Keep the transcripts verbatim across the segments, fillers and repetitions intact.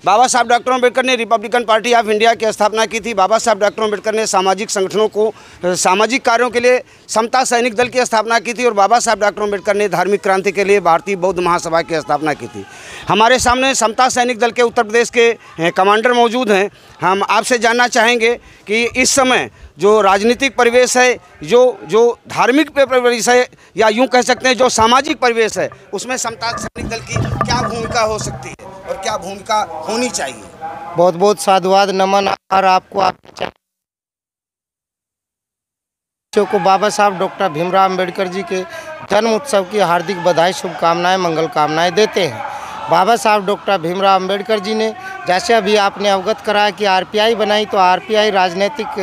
बाबा साहब डॉक्टर अम्बेडकर ने Republican party of India की स्थापना की थी। बाबा साहब डॉक्टर अम्बेडकर ने सामाजिक संगठनों को सामाजिक कार्यों के लिए समता सैनिक दल की स्थापना की थी और बाबा साहब डॉक्टर अम्बेडकर ने धार्मिक क्रांति के लिए भारतीय बौद्ध महासभा की स्थापना की थी। हमारे सामने समता सैनिक दल के उत्तर प्रदेश के कमांडर मौजूद हैं। हम आपसे जानना चाहेंगे कि इस समय जो राजनीतिक परिवेश है, जो जो धार्मिक परिवेश है, या यूं कह सकते हैं जो सामाजिक परिवेश है, उसमें समता सैनिक दल की क्या भूमिका हो सकती है और क्या भूमिका होनी चाहिए। बहुत बहुत साधुवाद, नमन और आपको आपके को बाबा साहब डॉक्टर भीमराव अंबेडकर जी के जन्म उत्सव की हार्दिक बधाई, शुभकामनाएं, मंगल कामनाएं देते हैं। बाबा साहब डॉक्टर भीमराव अंबेडकर जी ने, जैसे अभी आपने अवगत कराया कि आरपीआई बनाई, तो आरपीआई राजनीतिक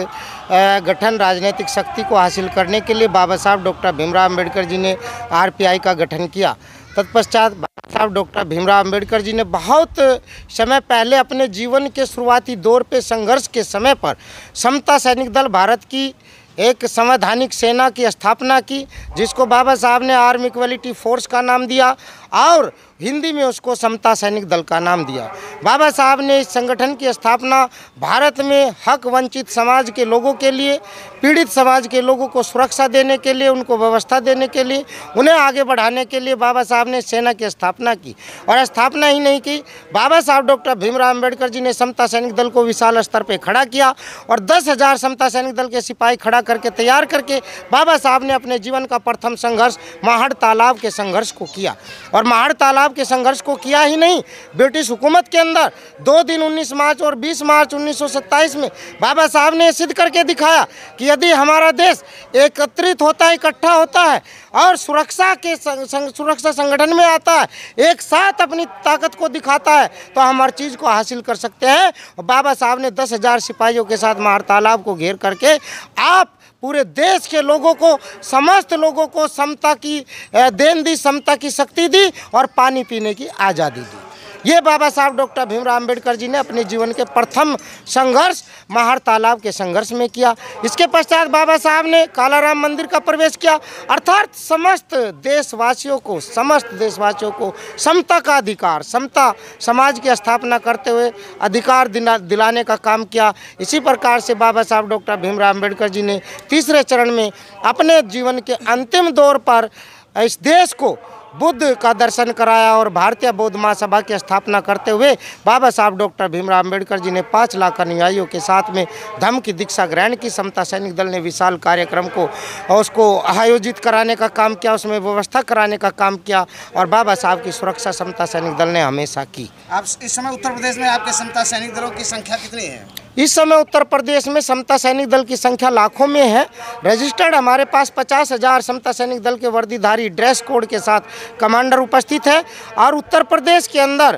गठन, राजनीतिक शक्ति को हासिल करने के लिए बाबा साहब डॉक्टर भीमराव अंबेडकर जी ने आरपीआई का गठन किया। तत्पश्चात बाबा साहब डॉक्टर भीमराव अंबेडकर जी ने बहुत समय पहले अपने जीवन के शुरुआती दौर पे संघर्ष के समय पर समता सैनिक दल भारत की एक संवैधानिक सेना की स्थापना की, जिसको बाबा साहब ने आर्मी इक्वलिटी फोर्स का नाम दिया और हिंदी में उसको समता सैनिक दल का नाम दिया। बाबा साहब ने इस संगठन की स्थापना भारत में हक वंचित समाज के लोगों के लिए, पीड़ित समाज के लोगों को सुरक्षा देने के लिए, उनको व्यवस्था देने के लिए, उन्हें आगे बढ़ाने के लिए बाबा साहब ने सेना की स्थापना की। और स्थापना ही नहीं की, बाबा साहब डॉक्टर भीमराव अंबेडकर जी ने समता सैनिक दल को विशाल स्तर पर खड़ा किया और दस हज़ार समता सैनिक दल के सिपाही खड़ा करके, तैयार करके बाबा साहब ने अपने जीवन का प्रथम संघर्ष महाड़ तालाब के संघर्ष को किया। और महाड़ तालाब के संघर्ष को किया ही नहीं, ब्रिटिश हुकूमत के अंदर दो दिन उन्नीस मार्च और बीस मार्च उन्नीस सौ सत्ताईस में बाबा साहब ने सिद्ध करके दिखाया कि यदि हमारा देश एकत्रित होता है, इकट्ठा होता है और सुरक्षा के संग, सुरक्षा संगठन में आता है, एक साथ अपनी ताकत को दिखाता है, तो हम हर चीज़ को हासिल कर सकते हैं। और बाबा साहब ने दस हज़ार सिपाहियों के साथ महाड़ तालाब को घेर करके आप पूरे देश के लोगों को, समस्त लोगों को समता की देन दी, समता की शक्ति दी और पानी पीने की आज़ादी दी। ये बाबा साहब डॉक्टर भीमराव अंबेडकर जी ने अपने जीवन के प्रथम संघर्ष महाड़ तालाब के संघर्ष में किया। इसके पश्चात बाबा साहब ने कालाराम मंदिर का प्रवेश किया, अर्थात समस्त देशवासियों को समस्त देशवासियों को समता का अधिकार, समता समाज की स्थापना करते हुए अधिकार दिलाने का काम किया। इसी प्रकार से बाबा साहब डॉक्टर भीमराव अंबेडकर जी ने तीसरे चरण में अपने जीवन के अंतिम दौर पर इस देश को बुद्ध का दर्शन कराया और भारतीय बौद्ध महासभा की स्थापना करते हुए बाबा साहब डॉक्टर भीमराव अंबेडकर जी ने पाँच लाख अनुयायियों के साथ में धम्म की दीक्षा ग्रहण की। समता सैनिक दल ने विशाल कार्यक्रम को उसको आयोजित कराने का काम किया, उसमें व्यवस्था कराने का काम किया और बाबा साहब की सुरक्षा समता सैनिक दल ने हमेशा की। आप इस समय उत्तर प्रदेश में आपके समता सैनिक दलों की संख्या कितनी है? इस समय उत्तर प्रदेश में समता सैनिक दल की संख्या लाखों में है। रजिस्टर्ड हमारे पास पचास हजार समता सैनिक दल के वर्दीधारी ड्रेस कोड के साथ कमांडर उपस्थित है। और उत्तर प्रदेश के अंदर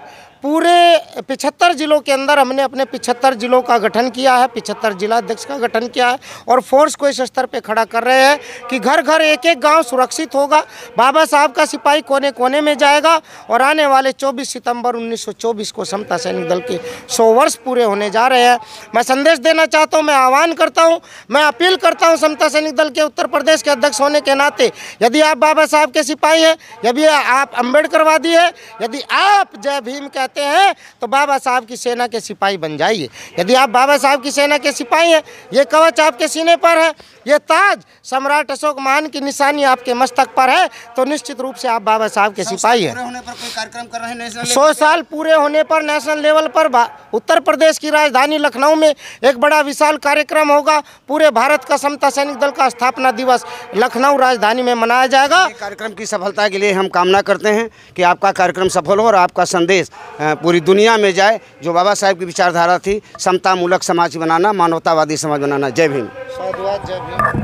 पूरे पिछहत्तर जिलों के अंदर हमने अपने पिछहत्तर जिलों का गठन किया है, पिछहत्तर जिला अध्यक्ष का गठन किया है और फोर्स को इस स्तर पे खड़ा कर रहे हैं कि घर घर एक एक गांव सुरक्षित होगा। बाबा साहब का सिपाही कोने कोने में जाएगा और आने वाले चौबीस सितंबर उन्नीस सौ चौबीस को समता सैनिक दल के सौ वर्ष पूरे होने जा रहे हैं। मैं संदेश देना चाहता हूँ, मैं आह्वान करता हूँ, मैं अपील करता हूँ समता सैनिक दल के उत्तर प्रदेश के अध्यक्ष होने के नाते, यदि आप बाबा साहब के सिपाही हैं, यदि आप अम्बेडकरवादी है, यदि आप जय भीम कहते हैं, तो बाबा साहब की सेना के सिपाही बन जाइए। यदि आप बाबा साहब की सेना के सिपाही हैं, ये कवच आपके सीने पर है, ये ताज सम्राट अशोक महान की निशानी आपके मस्तक पर है, तो निश्चित रूप से आप बाबा साहब के सिपाही हैं। होने पर कोई कार्यक्रम कर रहे हैं नेशनल सौ साल पूरे होने पर नेशनल लेवल पर उत्तर प्रदेश की राजधानी लखनऊ में एक बड़ा विशाल कार्यक्रम होगा। पूरे भारत का समता सैनिक दल का स्थापना दिवस लखनऊ राजधानी में मनाया जाएगा। कार्यक्रम की सफलता के लिए हम कामना करते हैं कि आपका कार्यक्रम सफल हो और आपका संदेश पूरी दुनिया में जाए, जो बाबा साहब की विचारधारा थी, समता मूलक समाज बनाना, मानवतावादी समाज बनाना। जय भीम। साधुवाद, जय भीम।